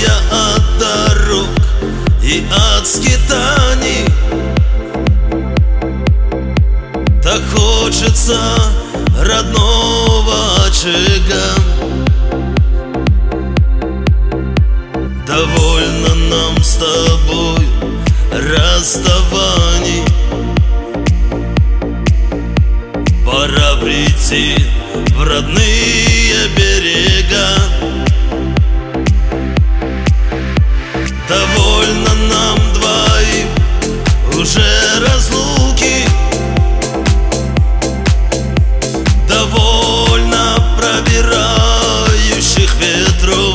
усталая от дорог и от скитаний, так хочется родного очага. Довольно нам с тобой расставаний, пора прийти в родные берега. Довольно нам двоим уже разлуки, довольно пробирающих ветров.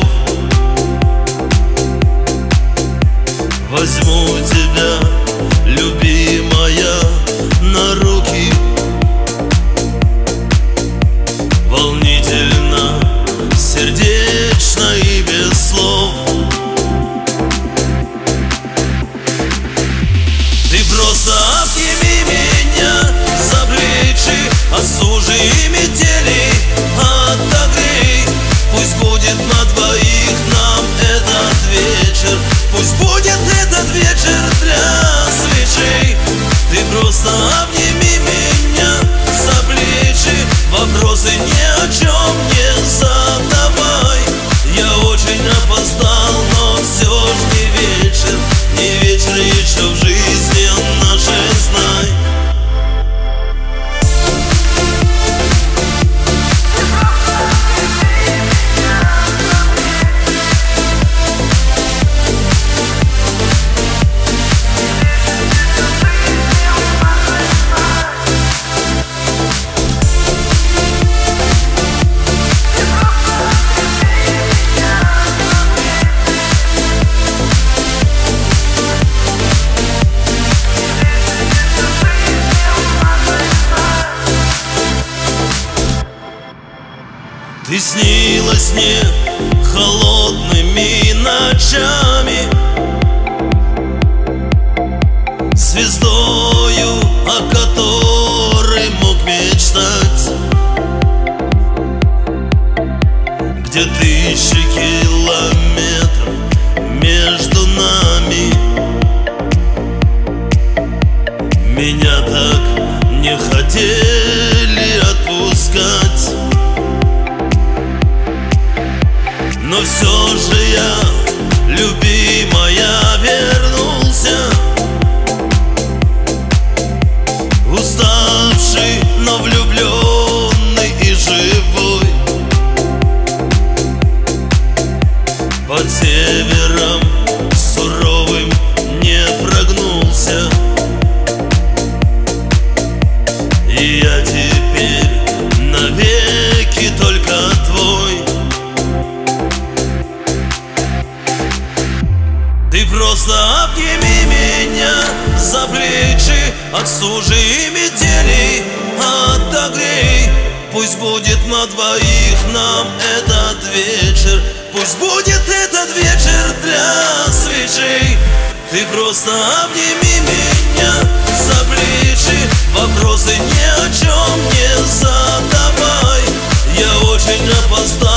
Возьму тебя, любимая, на руки. Волнительно, сердечно и без слов. Ты просто обними меня за плечи, осуши метели, отогрей. Пусть будет на двоих нам этот вечер, пусть будет этот вечер для свечей. Ты просто обними меня за плечи, вопросы ни о чем не задавай. Я очень опоздал, но все ж не вечер, не вечер еще в жизни нашей, знай. Ты снилась мне холодными ночами, звездою, о которой мог мечтать. Где тысячи километров между нами, меня так не хотели отпускать. Но все же я, любимая, вернулся, уставший, но влюбленный и живой. Под севером суровым не прогнулся, и я теперь навеки только твой. Ты просто обними меня за плечи, осуши метели, отогрей. Пусть будет на двоих нам этот вечер, пусть будет этот вечер для свечей. Ты просто обними меня за плечи, вопросы ни о чем не задавай. Я очень опоздал,